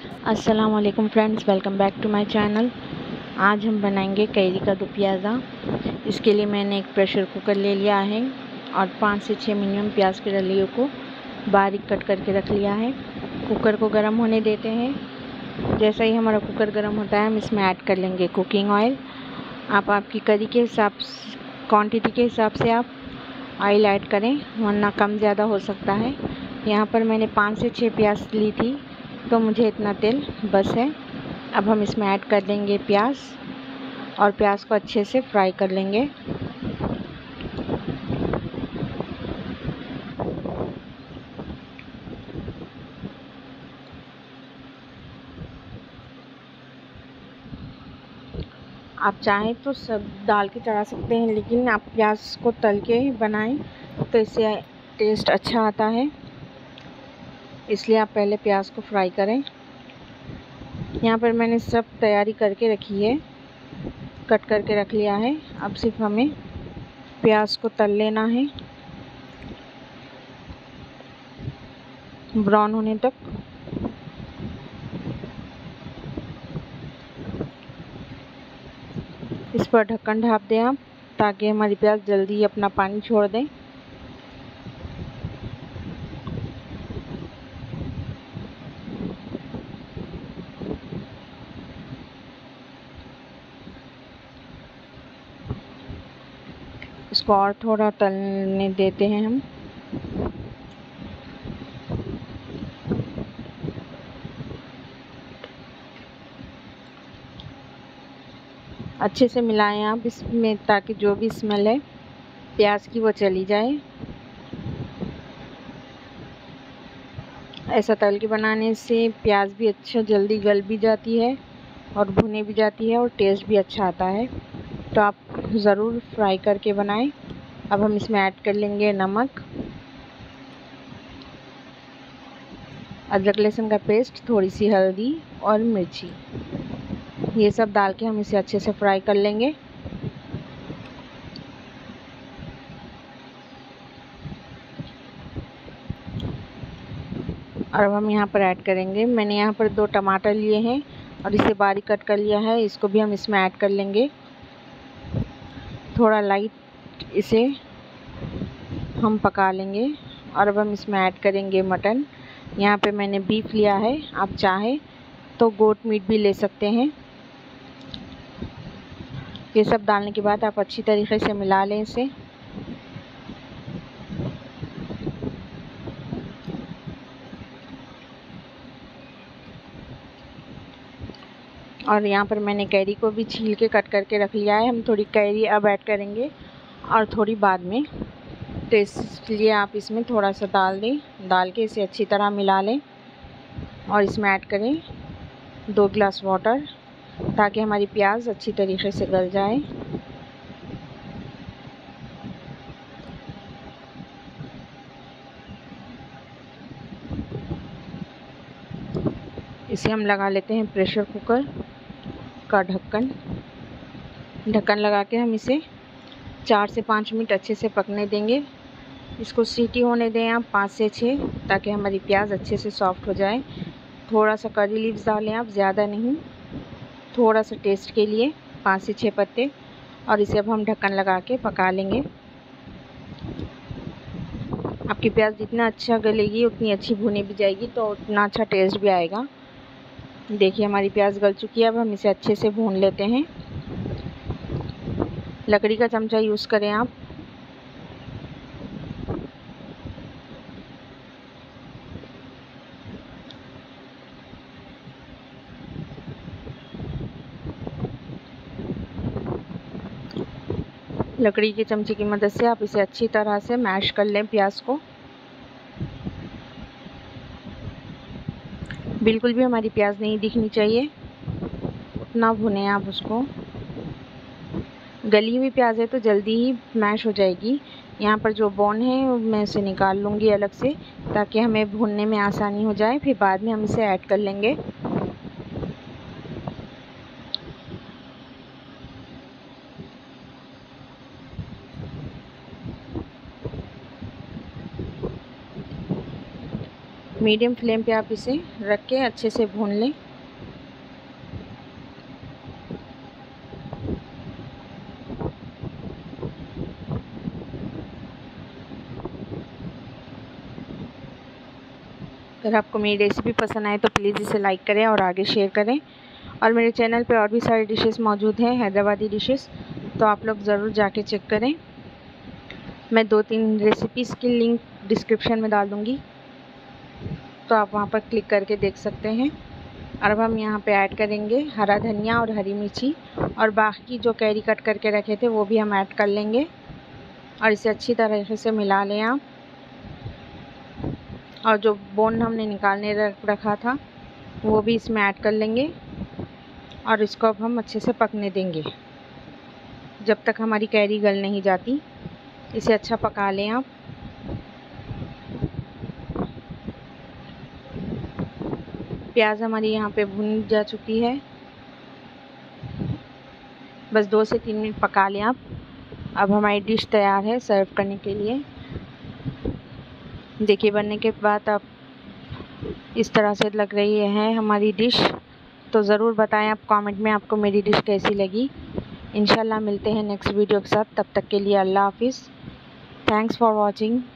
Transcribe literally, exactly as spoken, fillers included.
अस्सलाम वालेकुम friends, welcome back to my channel. आज हम बनाएंगे कैरी का दो प्याज़ा। इसके लिए मैंने एक प्रेशर कुकर ले लिया है और पाँच से छः मिनिमम प्याज के डलियों को बारीक कट करके रख लिया है। कुकर को गर्म होने देते हैं। जैसा ही हमारा कुकर गर्म होता है हम इसमें ऐड कर लेंगे कुकिंग ऑयल। आप आपकी करी के हिसाब क्वांटिटी के हिसाब से आप ऑयल ऐड करें, वरना कम ज़्यादा हो सकता है। यहाँ पर मैंने पाँच से छः प्याज ली थी तो मुझे इतना तेल बस है। अब हम इसमें ऐड कर देंगे प्याज और प्याज को अच्छे से फ्राई कर लेंगे। आप चाहें तो सब डाल के चढ़ा सकते हैं, लेकिन आप प्याज को तल के बनाएं तो इससे टेस्ट अच्छा आता है, इसलिए आप पहले प्याज को फ्राई करें। यहाँ पर मैंने सब तैयारी करके रखी है, कट करके रख लिया है। अब सिर्फ हमें प्याज को तल लेना है ब्राउन होने तक। इस पर ढक्कन ढाप दें आप, ताकि हमारी प्याज जल्दी अपना पानी छोड़ दें। इसको और थोड़ा तलने देते हैं हम। अच्छे से मिलाएं आप इसमें, ताकि जो भी स्मेल है प्याज की वो चली जाए। ऐसा तल के बनाने से प्याज भी अच्छा जल्दी गल भी जाती है और भुने भी जाती है और टेस्ट भी अच्छा आता है। तो आप ज़रूर फ्राई करके बनाएं। अब हम इसमें ऐड कर लेंगे नमक, अदरक लहसुन का पेस्ट, थोड़ी सी हल्दी और मिर्ची। ये सब डाल के हम इसे अच्छे से फ्राई कर लेंगे। और अब हम यहाँ पर ऐड करेंगे, मैंने यहाँ पर दो टमाटर लिए हैं और इसे बारीक कट कर लिया है। इसको भी हम इसमें ऐड कर लेंगे। थोड़ा लाइट इसे हम पका लेंगे। और अब हम इसमें ऐड करेंगे मटन। यहाँ पे मैंने बीफ लिया है, आप चाहें तो गोट मीट भी ले सकते हैं। ये सब डालने के बाद आप अच्छी तरीके से मिला लें इसे। और यहाँ पर मैंने कैरी को भी छील के कट करके रख लिया है। हम थोड़ी कैरी अब ऐड करेंगे और थोड़ी बाद में। तो इसलिए आप इसमें थोड़ा सा डाल दें, डाल के इसे अच्छी तरह मिला लें। और इसमें ऐड करें दो गिलास वाटर, ताकि हमारी प्याज अच्छी तरीके से गल जाए। इसे हम लगा लेते हैं प्रेशर कुकर का ढक्कन। ढक्कन लगा के हम इसे चार से पाँच मिनट अच्छे से पकने देंगे। इसको सीटी होने दें आप पाँच से छः, ताकि हमारी प्याज अच्छे से सॉफ्ट हो जाए। थोड़ा सा करी लीव्स डालें आप, ज़्यादा नहीं, थोड़ा सा टेस्ट के लिए, पाँच से छः पत्ते। और इसे अब हम ढक्कन लगा के पका लेंगे। आपकी प्याज जितना अच्छा गलेगी उतनी अच्छी भुनी भी जाएगी, तो उतना अच्छा टेस्ट भी आएगा। देखिए हमारी प्याज गल चुकी है। अब हम इसे अच्छे से भून लेते हैं। लकड़ी का चमचा यूज़ करें आप। लकड़ी के चमचे की मदद से आप इसे अच्छी तरह से मैश कर लें प्याज को। बिल्कुल भी हमारी प्याज नहीं दिखनी चाहिए, उतना भुने आप उसको। गली हुई प्याज है तो जल्दी ही मैश हो जाएगी। यहाँ पर जो बोन है मैं उसे निकाल लूँगी अलग से, ताकि हमें भूनने में आसानी हो जाए। फिर बाद में हम इसे ऐड कर लेंगे। मीडियम फ्लेम पे आप इसे रख के अच्छे से भून लें। अगर आपको मेरी रेसिपी पसंद आए तो प्लीज़ इसे लाइक करें और आगे शेयर करें। और मेरे चैनल पे और भी सारी डिशेस मौजूद हैं, हैदराबादी डिशेस, तो आप लोग ज़रूर जाके चेक करें। मैं दो तीन रेसिपीज़ की लिंक डिस्क्रिप्शन में डाल दूँगी, तो आप वहाँ पर क्लिक करके देख सकते हैं। और अब हम यहाँ पे ऐड करेंगे हरा धनिया और हरी मिर्ची, और बाकी जो कैरी कट करके रखे थे वो भी हम ऐड कर लेंगे। और इसे अच्छी तरह से मिला लें आप। और जो बोन हमने निकालने रखा था वो भी इसमें ऐड कर लेंगे। और इसको अब हम अच्छे से पकने देंगे जब तक हमारी कैरी गल नहीं जाती। इसे अच्छा पका लें आप। प्याज हमारी यहाँ पे भुन जा चुकी है, बस दो से तीन मिनट पका लें आप। अब हमारी डिश तैयार है सर्व करने के लिए। देखिए बनने के बाद आप इस तरह से लग रही है हमारी डिश। तो ज़रूर बताएं आप कमेंट में आपको मेरी डिश कैसी लगी। इंशाल्लाह मिलते हैं नेक्स्ट वीडियो के साथ। तब तक के लिए अल्लाह हाफिज़। Thanks for watching.